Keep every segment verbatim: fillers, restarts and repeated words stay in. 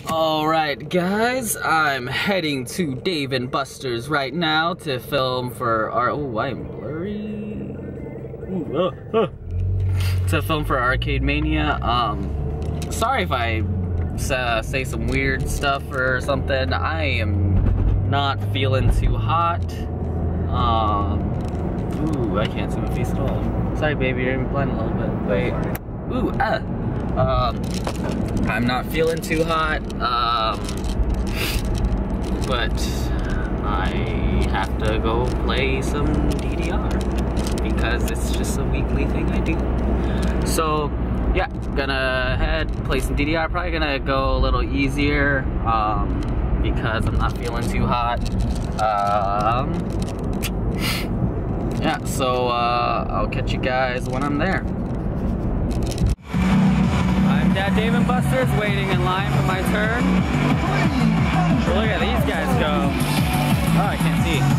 Alright guys, I'm heading to Dave and Buster's right now to film for our, oh I'm blurry, Ooh, uh, uh. to film for Arcade Mania. Um, sorry if I uh, say some weird stuff or something. I am not feeling too hot. Um, ooh, I can't see my face at all. Sorry baby, you're playing a little bit. Wait, ooh, ah. Um, I'm not feeling too hot, um, but I have to go play some D D R because it's just a weekly thing I do. So, yeah, gonna head, play some D D R, probably gonna go a little easier, um, because I'm not feeling too hot. Um, yeah, so, uh, I'll catch you guys when I'm there. At Dave and Buster's, waiting in line for my turn. Look at these guys go. Oh, I can't see.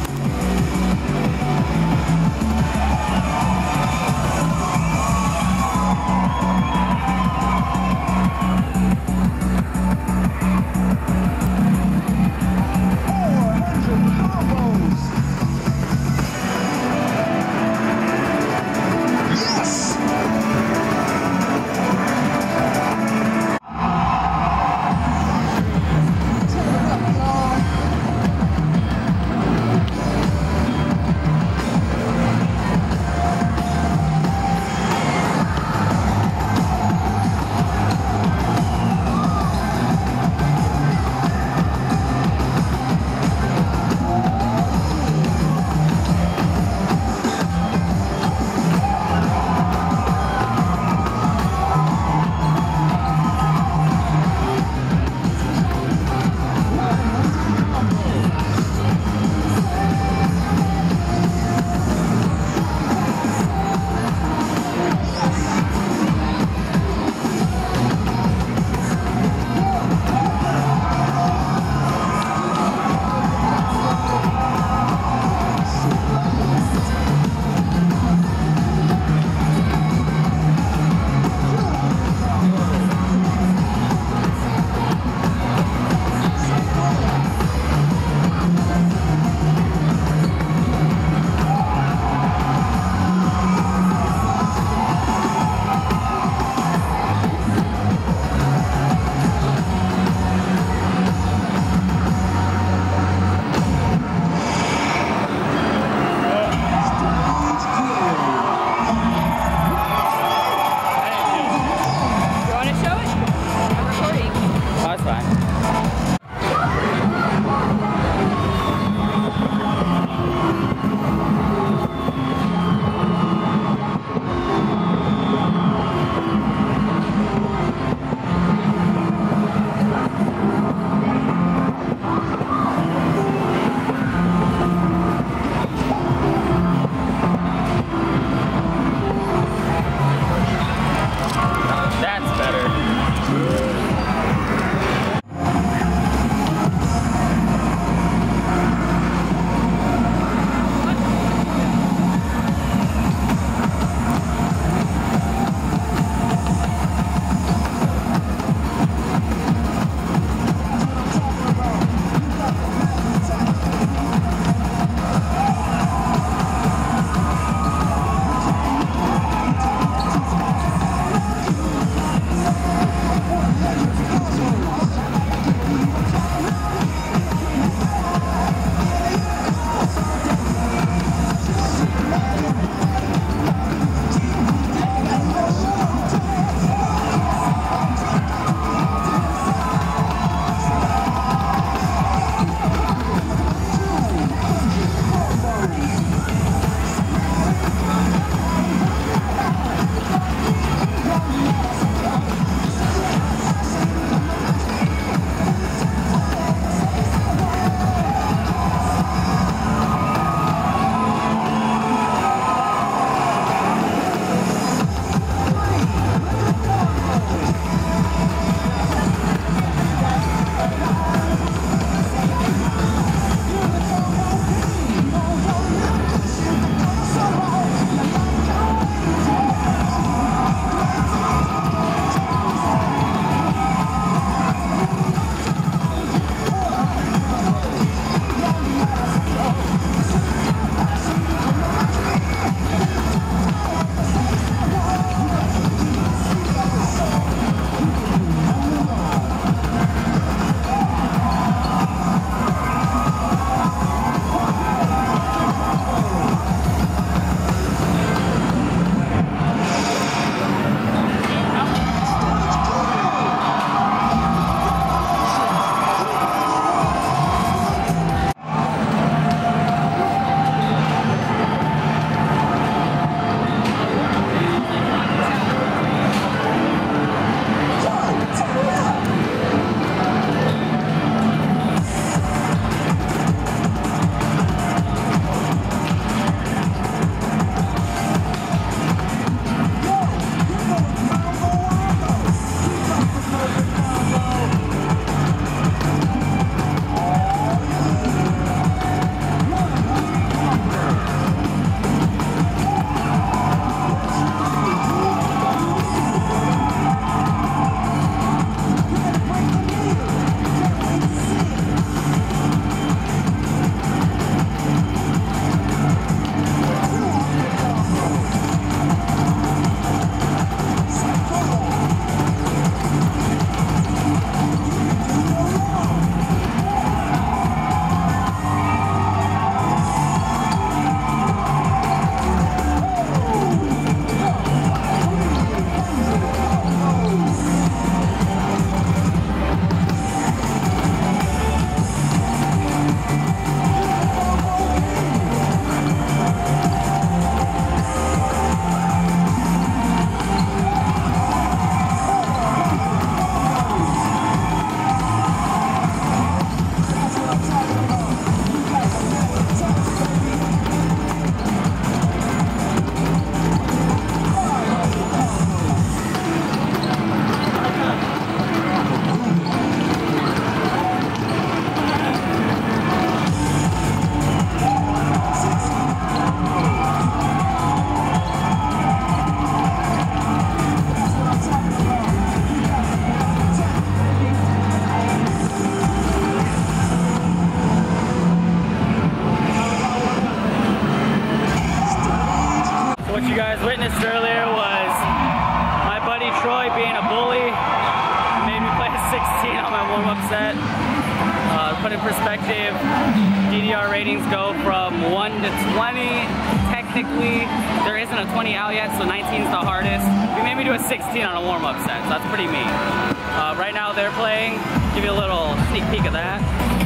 warm-up set. Uh, put in perspective, D D R ratings go from one to twenty. Technically, there isn't a twenty out yet, so nineteen is the hardest. We maybe do a sixteen on a warm-up set, so that's pretty mean. Uh, right now they're playing. Give you a little sneak peek of that.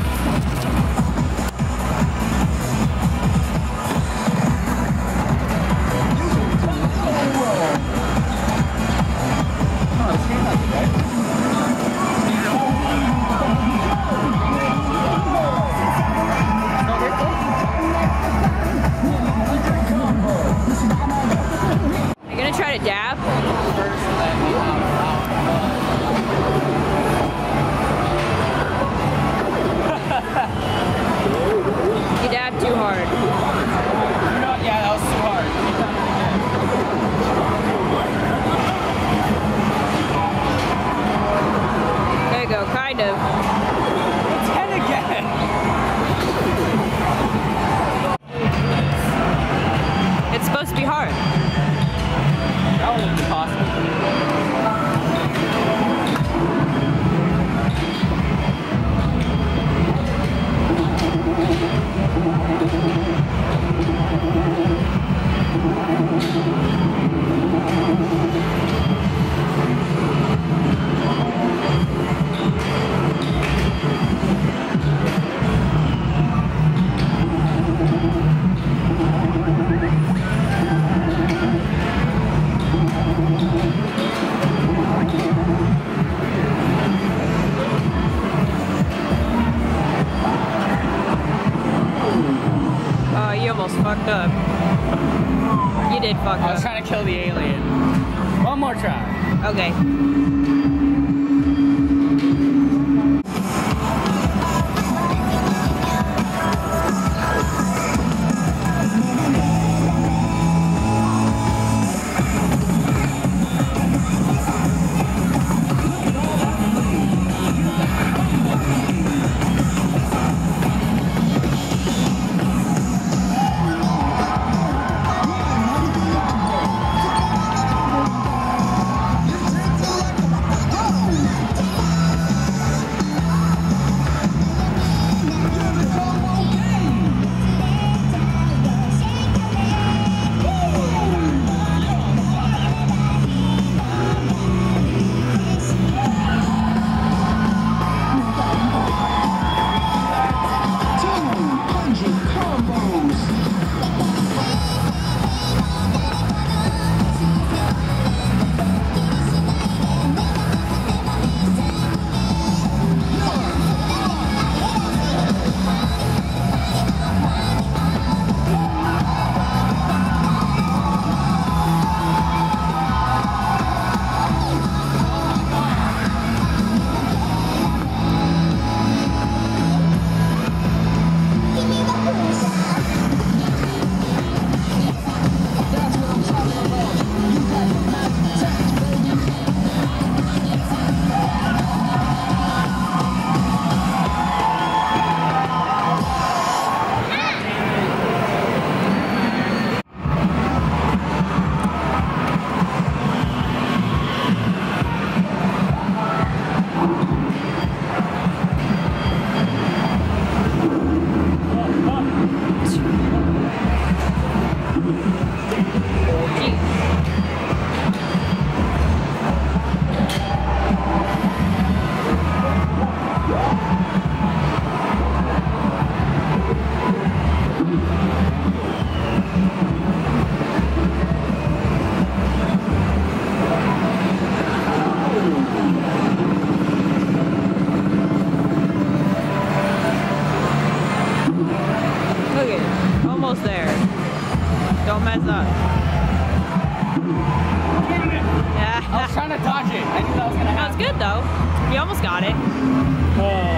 You're gonna try to dab? First, let me You dabbed too hard. You know, yeah, that was too hard. There you go, kind of. ten again. It's supposed to be hard. That wouldn't be possible. Oh, you almost fucked up. You did fuck I was up. trying to kill the alien. One more try. Okay. Almost there. Don't mess up. I was trying to dodge it. I knew that was gonna happen. That was good though. You almost got it. Oh.